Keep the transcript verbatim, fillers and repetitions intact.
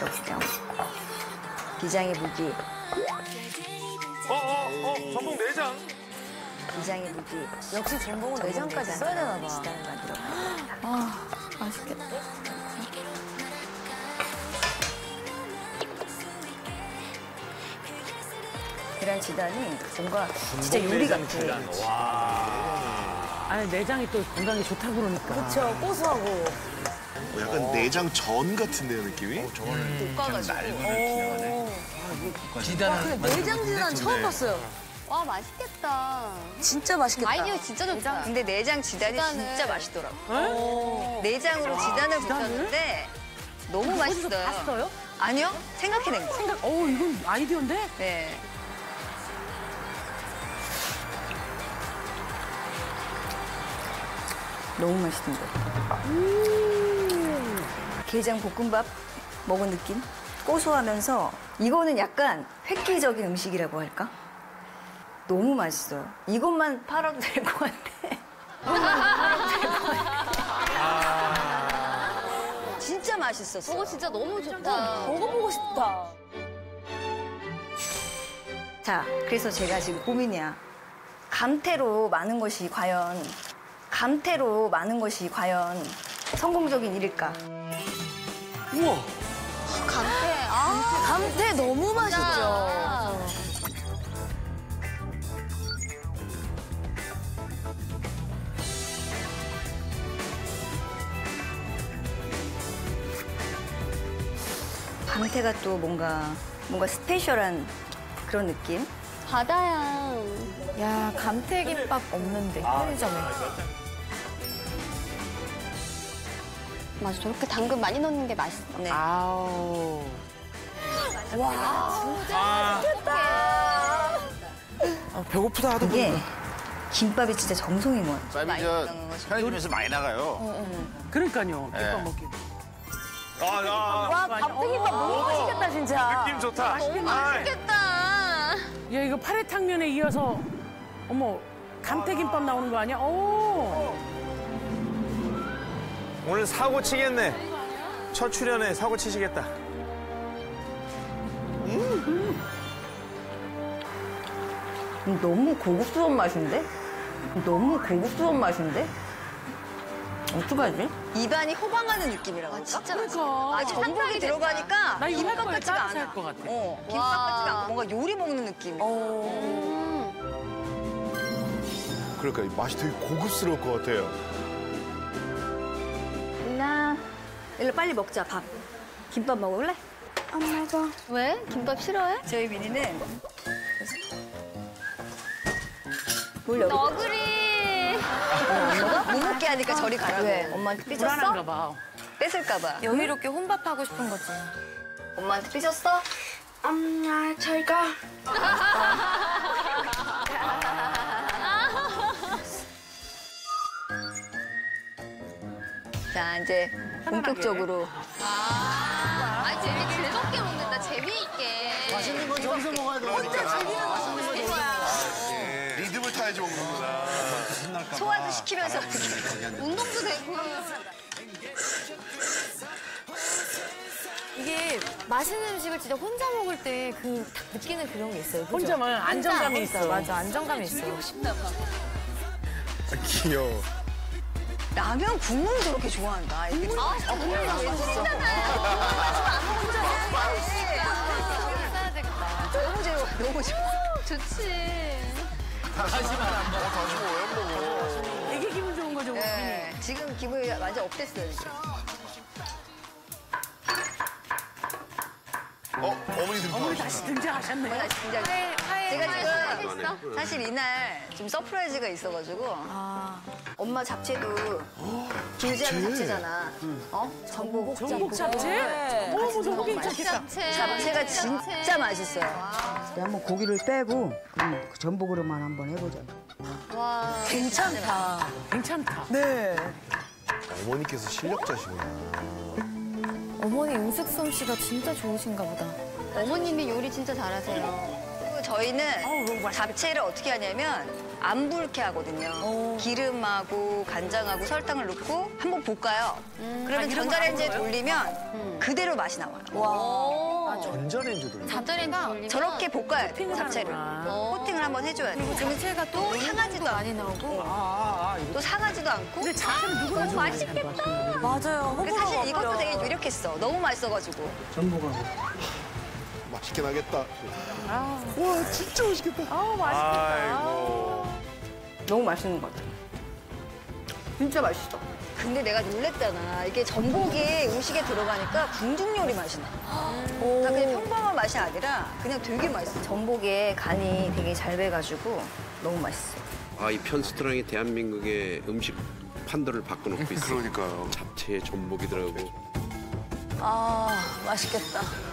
여기다. 비장의 무기. 어, 어, 어, 전복 내장. 비장의 무기. 역시 전복은 내장까지 써야 되나 봐. 지단을 만들어. 아, 맛있겠다. 계란 지단이 뭔가 진짜 요리 같아. 아니 내장이 또 건강에 좋다고 그러니까. 그렇죠, 고소하고. 어, 약간 내장 전 같은데요, 느낌이? 어, 저거는 그냥 날면을 지나가네. 지단을 내장 지단 처음 봤어요. 와, 맛있겠다. 진짜 맛있겠다. 아이디어 진짜 좋다. 근데 내장 지단이 지단을- 진짜 맛있더라고. 내장으로 지단을 붙였는데 너무 맛있어요. 봤어요? 아니요, 생각해낸 거. 생각. 어 이건 아이디어인데? 네. 너무 맛있는데. 음 게장 볶음밥 먹은 느낌? 고소하면서 이거는 약간 획기적인 음식이라고 할까? 너무 맛있어요. 이것만 팔아도 될 것 같아. 진짜 맛있었어. 저거 진짜 너무 좋다. 먹어보고 싶다. 자, 그래서 제가 지금 고민이야. 감태로 많은 것이 과연 감태로 많은 것이 과연 성공적인 일일까? 우와. 감태. 아, 감태 너무 맛있죠. 감태가 또 뭔가 뭔가 스페셜한 그런 느낌? 바다향. 야, 감태김밥 없는데, 편의점에. 맞아, 저렇게 당근 많이 넣는 게 맛있어. 네. 아우. 아, 배고프다 하도 이게 김밥이 진짜 정성이 뭐야. 쌈이 저 편의점에서 많이 나가요. 그러니까요. 네. 김밥 먹기. 아, 아, 와, 감태김밥 너무 맛있겠다, 진짜. 느낌 좋다. 너무 맛있겠다. 야 이거 파래탕면에 이어서 어머 감태김밥 나오는 거 아니야? 오. 오늘 사고 치겠네. 첫 출연에 사고 치시겠다. 음, 너무 고급스러운 맛인데? 너무 고급스러운 맛인데? 어떡하지? 입안이 호강하는 느낌이라고 할까? 진짜 맛있어. 아, 전복이 들어가니까 나 이거 할 김밥 거야. 같지가 따라서 않아. 할 것 같아. 어, 김밥 와. 같지가 않고 뭔가 요리 먹는 느낌. 음. 그러니까 이 맛이 되게 고급스러울 것 같아요. 나 일로 빨리 먹자, 밥. 김밥 먹을래? 엄마가. 왜? 김밥 싫어해? 저희 미니는 뭘 여기 너구리. 엄마가 무겁게 하니까 저리 가라고. 왜? 엄마한테 불안한가 삐졌어? 봐. 뺏을까 봐. 여유롭게 혼밥하고 싶은 거지. 엄마한테 삐졌어? 엄마, 잘 가. 자, 이제 본격적으로. 아, 아니, 재미, 즐겁게 먹는다. 재미있게. 맛있는 건 저기서 먹어야 돼. 혼자 즐기는 맛있는 거야. 리듬을 타야지 먹는구나. 소화도 시키면서. 운동도 되고. 이게 맛있는 음식을 진짜 혼자 먹을 때 그 딱 느끼는 그런 게 있어요. 그죠? 혼자만 안정감이 혼자, 있어. 맞아, 안정감이 있어. 귀여워. 라면 국물 저렇게 좋아한다. 애들이. 아, 국물 왜 진짜. 써야 되겠다. 너무 좋아, 너무 좋아. 좋지. 되게 기분 좋은 거죠. 네, 지금 기분이 완전 업됐어요. 지금. 어? 어머니 어머니 등판. 다시 등장하셨네. 어머니 다시 등장. 제가 지금 사실 이날 좀 서프라이즈가 있어가지고 엄마 잡채도 길지않은 잡채잖아. 어? 전복 전복 잡채? 어머 너무 괜찮겠다. 잡채. 잡채가 진짜 맛있어요. 한번 고기를 빼고 음, 그 전복으로만 한번 해보자. 와. 괜찮다. 괜찮다. 네. 어머니께서 실력자시구나. 어머니 음식 솜씨가 진짜 좋으신가 보다. 어머님이 요리 진짜 잘하세요. 그리고 저희는 잡채를 어떻게 하냐면 안 불게 하거든요. 기름하고 간장하고 설탕을 넣고 한번 볶아요. 그러면 전자레인지에 돌리면 그대로 맛이 나와요. 전자레인지 돌려. 잡다리가 저렇게 볶아야 돼요, 잡채를. 코팅을 한번 해줘야 돼요. 잡채가 또 또 상하지도 않고. 많이 나오고. 또 상하지도 않고. 근데 잡채는 누구나 너무 맛있겠다. 맞아요. 근데 사실 이것도 되게 유력했어. 너무 맛있어가지고. 맛있긴 하겠다. 와, 진짜 맛있겠다. 아우, 맛있겠다. 아이고. 너무 맛있는 것 같아. 진짜 맛있어. 근데 내가 놀랬잖아. 이게 전복이 음식에 들어가니까 궁중 요리 맛이 나. 나 그냥 평범한 맛이 아니라 그냥 되게 맛있어. 전복에 간이 되게 잘 배가지고 너무 맛있어. 아, 이 편스토랑이 대한민국의 음식 판도를 바꿔놓고 있어. 그러니까요. 잡채에 전복이 들어가고. 아, 맛있겠다.